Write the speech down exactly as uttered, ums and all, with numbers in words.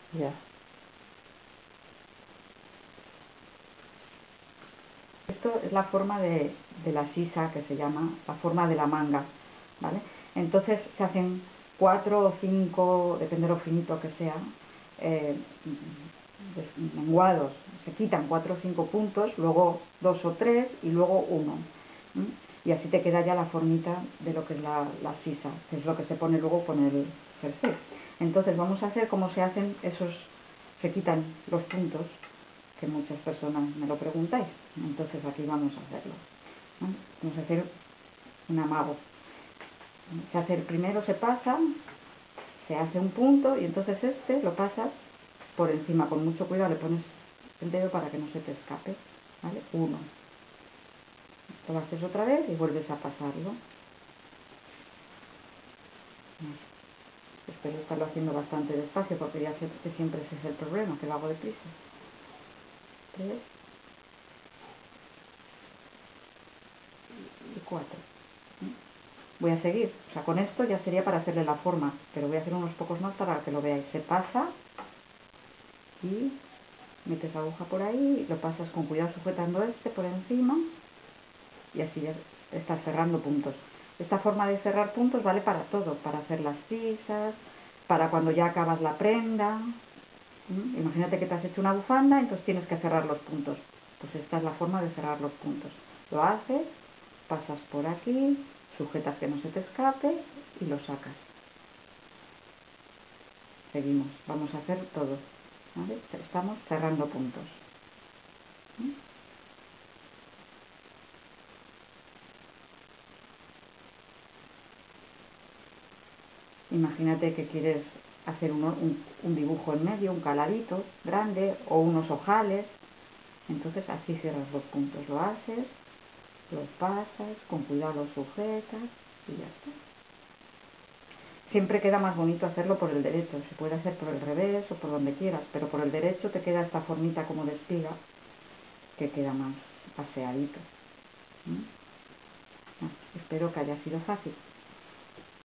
Ya. Esto es la forma de, de la sisa, que se llama la forma de la manga, ¿vale? Entonces se hacen cuatro o cinco, depende de lo finito que sea, eh, menguados. Se quitan cuatro o cinco puntos, luego dos o tres y luego uno. ¿Mm? Y así te queda ya la formita de lo que es la, la sisa, que es lo que se pone luego con el jersey. Entonces vamos a hacer como se hacen esos, se quitan los puntos, que muchas personas me lo preguntáis. Entonces aquí vamos a hacerlo. ¿No? Vamos a hacer un amago. Se hace el primero, se pasa, se hace un punto y entonces este lo pasas por encima, con mucho cuidado, le pones el dedo para que no se te escape, ¿vale? Uno. Lo haces otra vez y vuelves a pasarlo. Espero estarlo haciendo bastante despacio porque ya sé que siempre ese es el problema, que lo hago deprisa. Tres y cuatro. Voy a seguir, o sea, con esto ya sería para hacerle la forma, pero voy a hacer unos pocos más para que lo veáis. Se pasa y metes la aguja por ahí, lo pasas con cuidado sujetando este por encima y así ya estás cerrando puntos. Esta forma de cerrar puntos vale para todo, para hacer las sisas, para cuando ya acabas la prenda. ¿Mm? Imagínate que te has hecho una bufanda, entonces tienes que cerrar los puntos. Pues esta es la forma de cerrar los puntos. Lo haces, pasas por aquí, sujetas que no se te escape y lo sacas. Seguimos, vamos a hacer todo, ¿vale? Estamos cerrando puntos. ¿Mm? Imagínate que quieres hacer uno, un, un dibujo en medio, un caladito grande o unos ojales. Entonces así cierras los puntos, lo haces, los pasas, con cuidado los sujetas y ya está. Siempre queda más bonito hacerlo por el derecho, se puede hacer por el revés o por donde quieras, pero por el derecho te queda esta formita como de espiga, que queda más aseadito. ¿Mm? Ah, espero que haya sido fácil.